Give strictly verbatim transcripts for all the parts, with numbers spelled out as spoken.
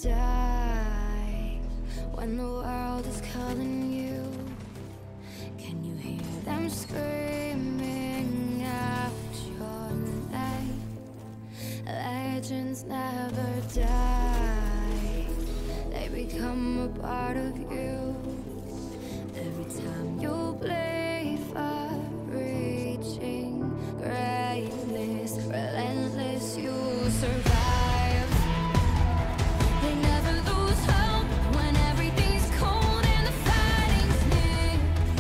die. When the world is calling you, can you hear them screaming out your name? Legends never die, they become a part of you. Every time you play for reaching greatness, relentless, you survive. They never lose hope when everything's cold and the fighting's near.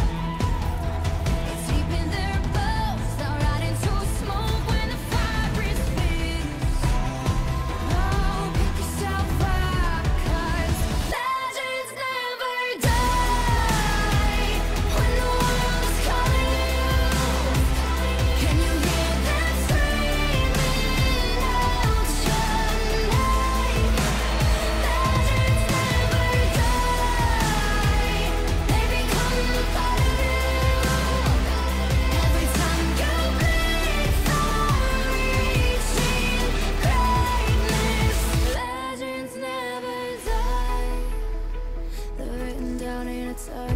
It's deep in their bones, they'll ride into smoke when the fire is fierce. Oh, pick yourself up, 'cause legends never die. When the world is calling you, can you hear them screaming out your name? Legends never die, they become a part of you. Every time you bleed for reaching greatness, legends never die. They're written down in eternity.